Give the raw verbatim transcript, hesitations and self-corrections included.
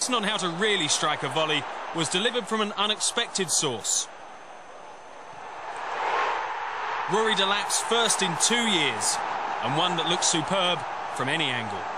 lesson on how to really strike a volley was delivered from an unexpected source. Rory Delap's first in two years, and one that looks superb from any angle.